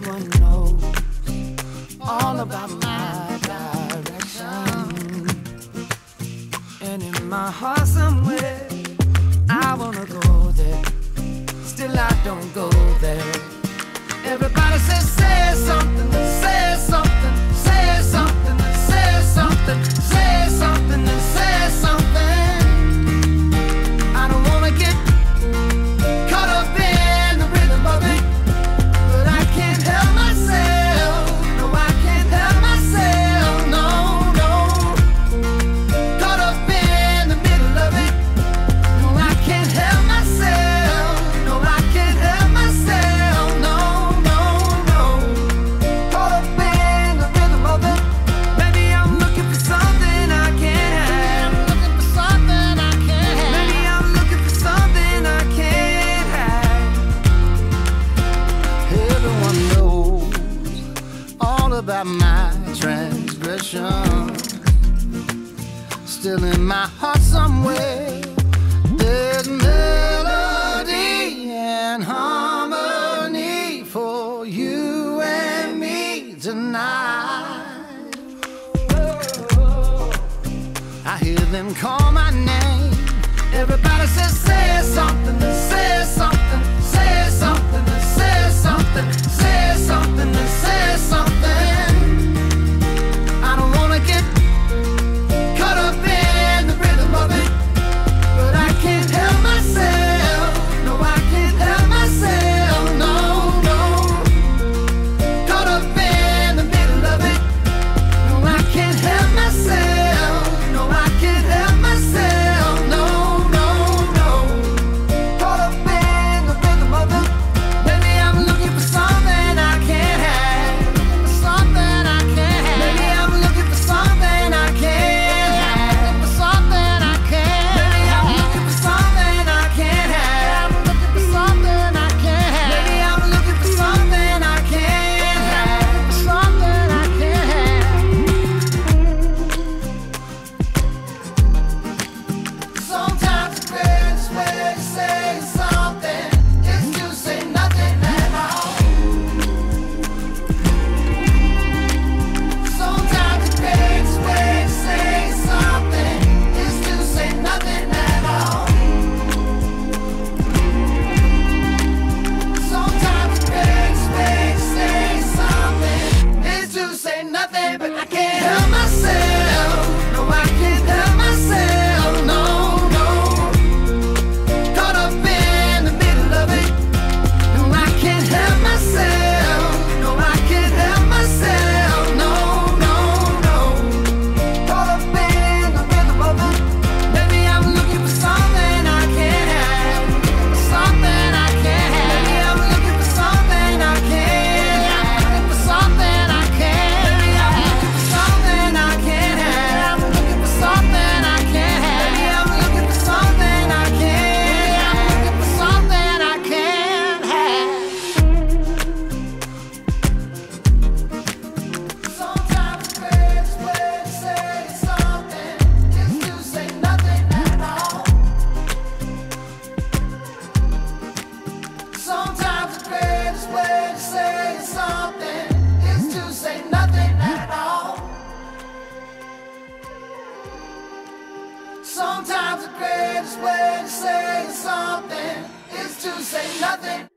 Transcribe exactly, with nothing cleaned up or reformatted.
Everyone knows all about my direction, and in my heart somewhere I wanna go there. Still I don't go there. Everybody says, say something, say something, say something, say something, say something, and say something. I don't wanna get caught up in the rhythm of it, but I can't help myself. No, I can't help myself. No, no. Caught up in the middle of it. No, I can't help myself. No, I can't help myself. No, no, no. Caught up in the rhythm of it. Maybe I'm looking for something I can't have. Looking for something I can't have. Maybe I'm looking for something I can't have. Everyone knows all about my transgression. Still in my heart somewhere there's melody and harmony for you and me tonight. I hear them call my name. Everybody says, say something, say something, say something, say something, say something, say something. I don't wanna get caught up in the rhythm of it, but I can't help myself. No, I can't help myself. No, no. Caught up in the middle of it. No, I can't help myself. No, I can't help myself. No, no, no. Caught up in the rhythm of it. Maybe I'm looking for something I can't have. Looking for something I can't have. Maybe I'm looking for something I can't have. Looking for something I can't. Maybe I'm looking for something I can't have. Looking for something I can't have. Maybe I'm looking for something I can't have. Something I can't have. Sometimes the greatest way to say something is to say nothing at all. Sometimes the greatest way to say something is to say nothing at all. Sometimes the greatest way to say something is to say nothing, but I can't help myself. No, I can't help myself. No, no. Caught up in the middle of it. No, I can't help myself. No, I can't help myself. No, no, no. Caught up in the rhythm of it. Maybe I'm looking for something I can't have. Looking for something I can't have. Maybe I'm looking for something I can't have. Looking for something I can't. Maybe I'm looking for something I can't have. Looking for something I can't have. Maybe I'm looking for something I can't have. Looking for something I can't have. Sometimes the greatest way to say something is to say nothing at all. Sometimes the greatest way to say something is to say nothing at all. Sometimes the greatest way to say something is to say nothing.